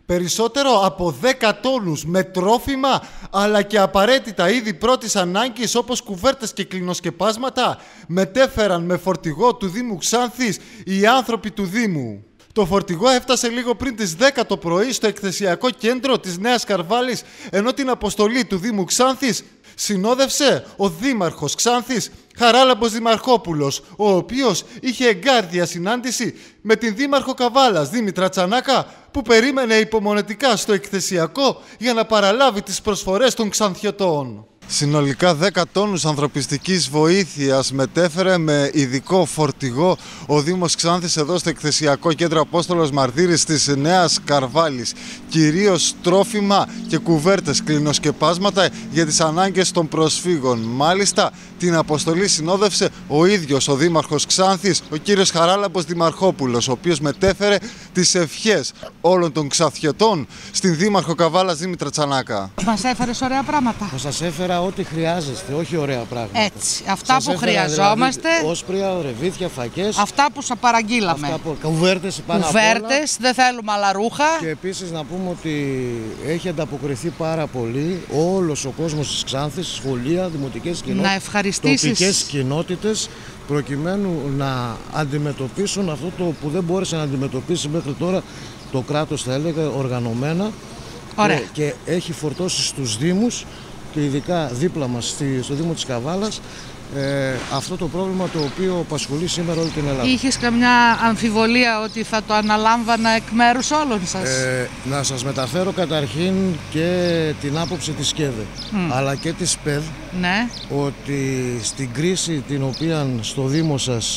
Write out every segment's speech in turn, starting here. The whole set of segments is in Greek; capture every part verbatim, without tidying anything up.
Περισσότερο από δέκα τόνους με τρόφιμα αλλά και απαραίτητα είδη πρώτης ανάγκης όπως κουβέρτες και κλινοσκεπάσματα μετέφεραν με φορτηγό του Δήμου Ξάνθης οι άνθρωποι του Δήμου. Το φορτηγό έφτασε λίγο πριν τις δέκα το πρωί στο εκθεσιακό κέντρο της Νέας Καρβάλης, ενώ την αποστολή του Δήμου Ξάνθης συνόδευσε ο Δήμαρχος Ξάνθης, Χαράλαμπος Δημαρχόπουλος, ο οποίος είχε εγκάρδια συνάντηση με την Δήμαρχο Καβάλας, Δήμητρα Τσανάκα, που περίμενε υπομονετικά στο εκθεσιακό για να παραλάβει τις προσφορές των Ξανθιωτών. Συνολικά δέκα τόνους ανθρωπιστικής βοήθειας μετέφερε με ειδικό φορτηγό ο Δήμος Ξάνθης εδώ στο εκθεσιακό κέντρο Απόστολος Μαρτύρης της Νέας Καρβάλης. Κυρίως τρόφιμα και κουβέρτες, κλινοσκεπάσματα για τις ανάγκες των προσφύγων. Μάλιστα την αποστολή συνόδευσε ο ίδιος ο Δήμαρχος Ξάνθης, ο κύριος Χαράλαμπος Δημαρχόπουλος, ο οποίος μετέφερε τις ευχές όλων των Ξανθιωτών στην Δήμαρχο Καβάλας Δήμητρα Τσανάκα. Μας έφερες ωραία πράγματα. Θα σας έφερα ό,τι χρειάζεστε, όχι ωραία πράγματα. Έτσι, αυτά σας που χρειαζόμαστε. Δηλαδή, όσπρια, ρεβίθια, φακές. Αυτά που σας παραγγείλαμε. Αυτά που... Κουβέρτες πάνω Κουβέρτες, δεν θέλουμε άλλα ρούχα. Και επίσης να πούμε ότι έχει ανταποκριθεί πάρα πολύ όλος ο κόσμος της Ξάνθης, σχολεία, δημοτικές κοινότητες, να ευχαριστήσεις τοπικές κοινότητες, προκειμένου να αντιμετωπίσουν αυτό το που δεν μπόρεσε να αντιμετωπίσει μέχρι τώρα το κράτος, θα έλεγα, οργανωμένα. Ωραία. Και, και έχει φορτώσει στους Δήμους και ειδικά δίπλα μας στο Δήμο της Καβάλας ε, αυτό το πρόβλημα το οποίο απασχολεί σήμερα όλη την Ελλάδα. Είχες καμιά αμφιβολία ότι θα το αναλάμβανα εκ μέρους όλων σας? Ε, να σας μεταφέρω καταρχήν και την άποψη της ΣΚΕΔΕ mm. αλλά και της ΠΕΔ, ναι, ότι στην κρίση την οποία στο Δήμο σας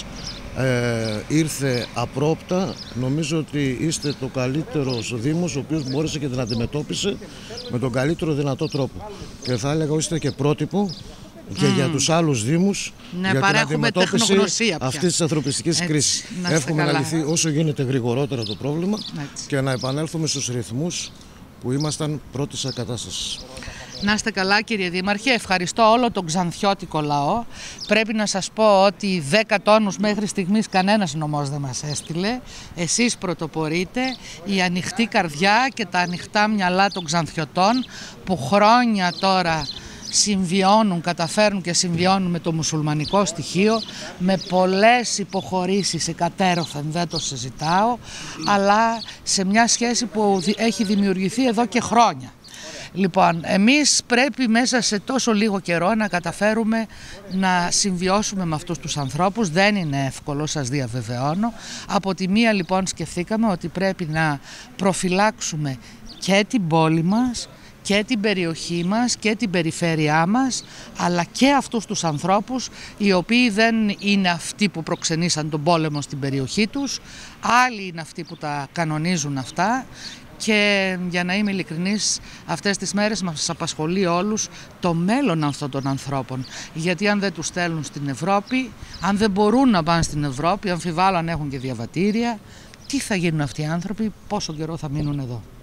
Ε, ήρθε απρόπτα, νομίζω ότι είστε το καλύτερος Δήμος ο οποίος μπόρεσε και την αντιμετώπισε με τον καλύτερο δυνατό τρόπο, και θα έλεγα είστε και πρότυπο και mm. για τους άλλους Δήμους, ναι, για την αντιμετώπιση αυτής της ανθρωπιστικής κρίσης. Εύχομαι να λυθεί όσο γίνεται γρηγορότερα το πρόβλημα. Έτσι. Και να επανέλθουμε στους ρυθμούς που ήμασταν πρώτης κατάστασης. Να είστε καλά, κύριε Δήμαρχε, ευχαριστώ όλο τον ξανθιώτικο λαό. Πρέπει να σας πω ότι δέκα τόνους μέχρι στιγμής κανένας νομός δεν μας έστειλε. Εσείς πρωτοπορείτε, η ανοιχτή καρδιά και τα ανοιχτά μυαλά των ξανθιωτών που χρόνια τώρα συμβιώνουν, καταφέρνουν και συμβιώνουν με το μουσουλμανικό στοιχείο, με πολλές υποχωρήσεις εκατέρωθεν, δεν το συζητάω, αλλά σε μια σχέση που έχει δημιουργηθεί εδώ και χρόνια. Λοιπόν, εμείς πρέπει μέσα σε τόσο λίγο καιρό να καταφέρουμε να συμβιώσουμε με αυτούς τους ανθρώπους. Δεν είναι εύκολο, σας διαβεβαιώνω. Από τη μία λοιπόν σκεφτήκαμε ότι πρέπει να προφυλάξουμε και την πόλη μας και την περιοχή μας και την περιφέρειά μας, αλλά και αυτούς τους ανθρώπους οι οποίοι δεν είναι αυτοί που προξενήσαν τον πόλεμο στην περιοχή τους, άλλοι είναι αυτοί που τα κανονίζουν αυτά. Και για να είμαι ειλικρινής, αυτές τις μέρες μας απασχολεί όλους το μέλλον αυτών των ανθρώπων. Γιατί αν δεν τους στέλνουν στην Ευρώπη, αν δεν μπορούν να πάνε στην Ευρώπη, αμφιβάλλω αν έχουν και διαβατήρια, τι θα γίνουν αυτοί οι άνθρωποι, πόσο καιρό θα μείνουν εδώ.